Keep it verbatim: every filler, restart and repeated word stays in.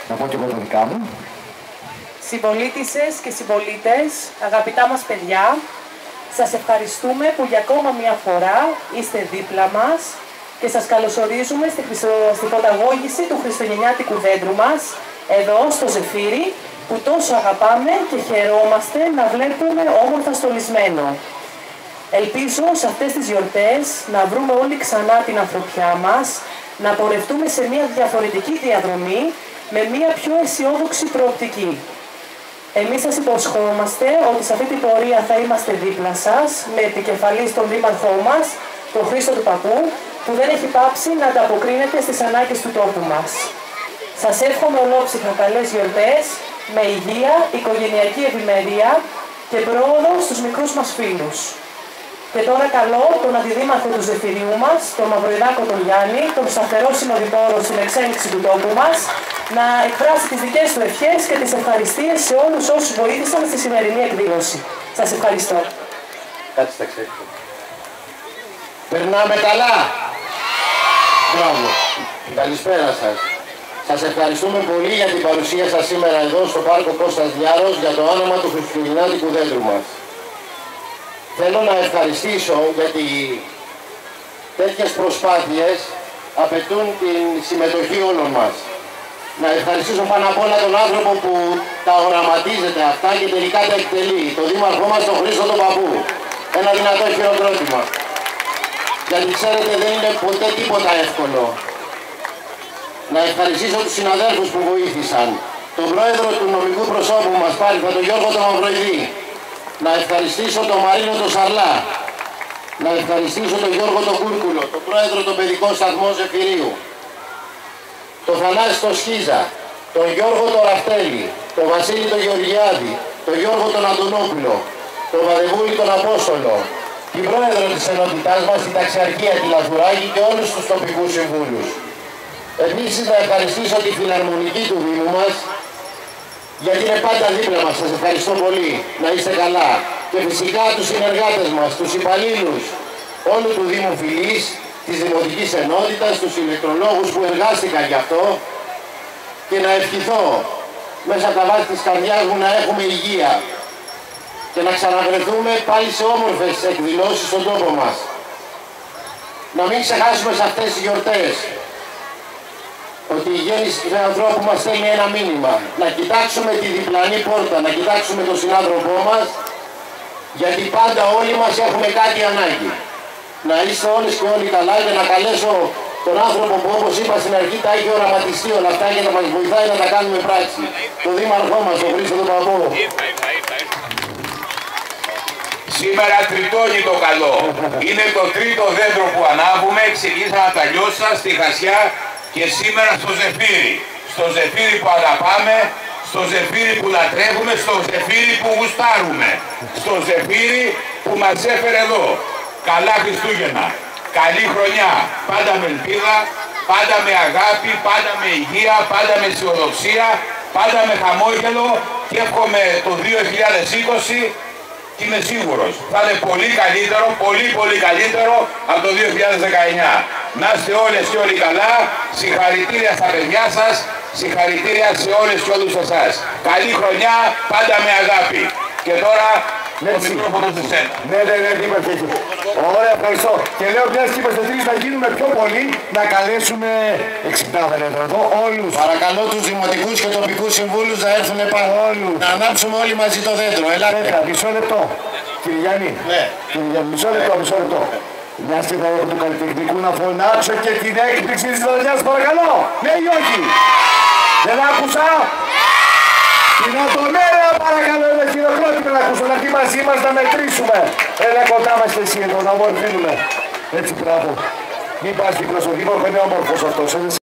Να πω και εγώ τα δικά μου. Συμπολίτισσες και συμπολίτες, αγαπητά μας παιδιά, σας ευχαριστούμε που για ακόμα μια φορά είστε δίπλα μας και σας καλωσορίζουμε στη, χρυσο... στη φωταγώγηση του χριστουγεννιάτικου δέντρου μας, εδώ στο Ζεφύρι, που τόσο αγαπάμε και χαιρόμαστε να βλέπουμε όμορφα στολισμένο. Ελπίζω σε αυτές τις γιορτές να βρούμε όλοι ξανά την ανθρωπιά μας, να πορευτούμε σε μια διαφορετική διαδρομή με μια πιο αισιόδοξη προοπτική. Εμείς σας υποσχόμαστε ότι σε αυτή την πορεία θα είμαστε δίπλα σας, με επικεφαλής τον δήμαρχό μας, τον Χρήστο του Παππού, που δεν έχει πάψει να ανταποκρίνεται στις ανάγκες του τόπου μας. Σας εύχομαι ολόψυχα καλές γιορτές, με υγεία, οικογενειακή ευημερία και πρόοδο στους μικρούς μας φίλους. Και τώρα καλώ τον αντιδήμαρχο του Ζεφυριού μας, τον Μαυροϊδάκο τον Γιάννη, τον σταθερό συνοδοιπόρο στην εξέλιξη του τόπου μας, να εκφράσει τις δικές του ευχές και τις ευχαριστίες σε όλους όσους βοήθησαν στη σημερινή εκδήλωση. Σας ευχαριστώ. Κάτσε τα ξέρετε. Περνάμε καλά. Μπράβο. Καλησπέρα σας. Σας ευχαριστούμε πολύ για την παρουσία σας σήμερα εδώ στο πάρκο Κώστας Διάρρος για το όνομα του χριστουγεννιάτικου δέντρου μας. Θέλω να ευχαριστήσω γιατί τέτοιες προσπάθειες απαιτούν την συμμετοχή όλων μας. Να ευχαριστήσω πάνω απ' όλα τον άνθρωπο που τα οραματίζεται αυτά και τελικά τα εκτελεί, τον δήμαρχό μας, τον Χρήστο τον Παππού. Ένα δυνατό χειροκρότημα. Γιατί ξέρετε δεν είναι ποτέ τίποτα εύκολο. Να ευχαριστήσω τους συναδέλφους που βοήθησαν, τον πρόεδρο του νομικού προσώπου μας πάλι, τον Γιώργο τον Μαυροϊδή. Να ευχαριστήσω τον Μαρίνο τον Σαρλά. Να ευχαριστήσω τον Γιώργο τον Κούρκουλο, τον πρόεδρο των παιδικών σταθμών Ζεφυρίου. Τον Θανάση τον Σχίζα, τον Γιώργο τον Ραφτέλη, τον Βασίλη τον Γεωργιάδη, τον Γιώργο τον Αντωνόπουλο, τον Βαδεβούλη τον Απόστολο, την πρόεδρο της ενότητάς μας, την Ταξιαρχία τη Λαθουράκη και όλους τους τοπικούς συμβούλους. Επίσης να ευχαριστήσω τη φιλαρμονική του Δήμου μας, γιατί είναι πάντα δίπλα μας. Σας ευχαριστώ πολύ. Να είστε καλά. Και φυσικά τους συνεργάτες μας, τους υπαλλήλους όλου του Δήμου Φιλής, της Δημοτικής Ενότητας, τους ηλεκτρολόγους που εργάστηκαν γι' αυτό και να ευχηθώ μέσα από τα βάθη της καρδιάς μου να έχουμε υγεία και να ξαναβρεθούμε πάλι σε όμορφες εκδηλώσεις στον τόπο μας. Να μην ξεχάσουμε σε αυτές τις γιορτές ότι η γέννηση του ανθρώπου μας στέλνει ένα μήνυμα. Να κοιτάξουμε τη διπλανή πόρτα, να κοιτάξουμε τον συνάνθρωπό μας, γιατί πάντα όλοι μας έχουμε κάτι ανάγκη. Να είστε όλες και όλοι καλά και να καλέσω τον άνθρωπο που όπως είπα στην αρχή τα έχει οραματιστεί όλα αυτά και να μας βοηθάει να τα κάνουμε πράξη. Τον δήμαρχό μας, τον Χρήστο τον Παππού. Σήμερα τριτώνει το καλό. Είναι το τρίτο δέντρο που ανάβουμε, ξεκίνησαν από τα Λιώσσα, στη Χασιά και σήμερα στο Ζεφύρι. Στο Ζεφύρι που αγαπάμε, στο Ζεφύρι που λατρεύουμε, στο Ζεφύρι που γουστάρουμε. Στο Ζεφύρι που μας έφερε εδώ. Καλά Χριστούγεννα, καλή χρονιά, πάντα με ελπίδα, πάντα με αγάπη, πάντα με υγεία, πάντα με αισιοδοξία, πάντα με χαμόγελο και εύχομαι το δύο χιλιάδες είκοσι και είμαι σίγουρος θα είναι πολύ καλύτερο, πολύ πολύ καλύτερο από το δύο χιλιάδες δεκαεννιά. Να είστε όλες και όλοι καλά, συγχαρητήρια στα παιδιά σας, συγχαρητήρια σε όλες και όλους εσάς. Καλή χρονιά, πάντα με αγάπη. Και τώρα Ναι, το μικρόφωνο σε σένα. Ναι, ναι, ναι, δήμαρχε. Ωραία, ευχαριστώ. Και λέω μιας και είμαστε τρεις να γίνουμε πιο πολλοί, να καλέσουμε εξυπνάδερ εδώ όλους. Παρακαλώ τους δημοτικούς και τοπικούς συμβούλους να έρθουν πάνω όλους. Να ανάψουμε όλοι μαζί το δέντρο. Ελάτε. Βέβαια, μισό λεπτό. Κύριε Γιάννη. Ναι. Κύριε Γιάννη, μισό λεπτό, μισό λεπτό. Μιας και θα έχω του καλλιτεχνικού να φωνάξω και την έκπληξη της βραδιάς, παρακαλώ. Ναι ή όχι. Δεν άκουσα. Την ατομέρα παρακαλώ, ένα χειροκρότημα να ακούσω, να έρθει μαζί μας να μετρήσουμε. Έλα κοντά μας και εσύ εδώ, να μορφύνουμε. Έτσι, μπράβο. Μην πας την προσοχή μου, είναι όμορφος αυτός.